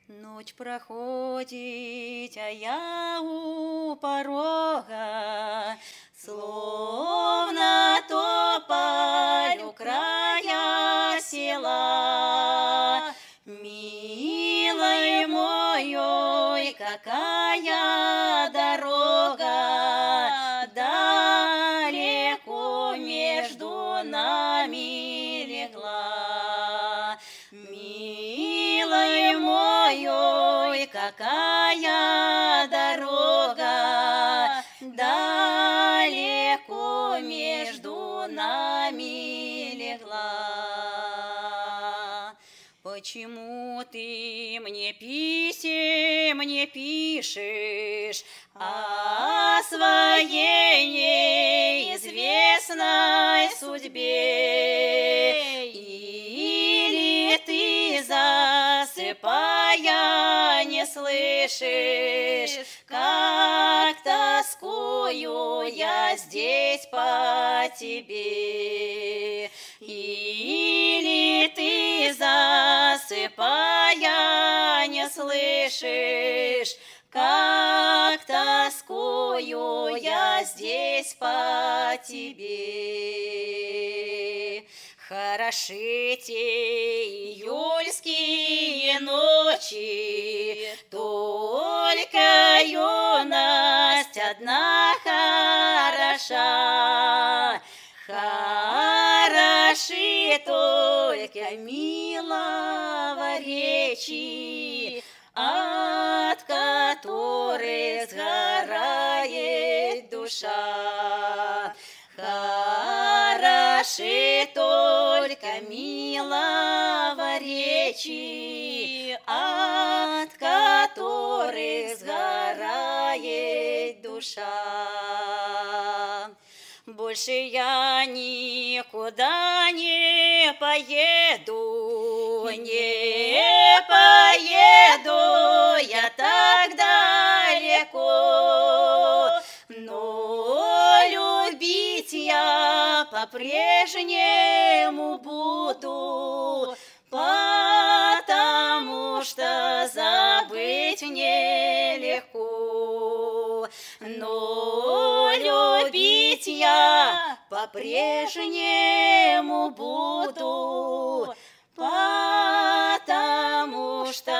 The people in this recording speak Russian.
Ночь проходит, а я у порога, словно тополь у края села. Милый мой, ой, какая дорога, далеко между нами легла. Милый мой, ой, какая дорога, далеко между нами легла. Почему ты мне писем не пишешь о своей неизвестной судьбе? Или ты, засыпая, не слышишь, как тоскую я здесь по тебе? Или ты, засыпая, не слышишь, как тоскую я здесь по тебе? Хороши те июльские ночи, только юность одна хороша. Хороши только милого речи, от которых сгорает душа. Хороши только милого речи, от которых сгорает душа. Больше я никуда не поеду, не поеду я так далеко, но любить я по-прежнему буду, потому что забыть нелегко. Но любить я по-прежнему буду, потому что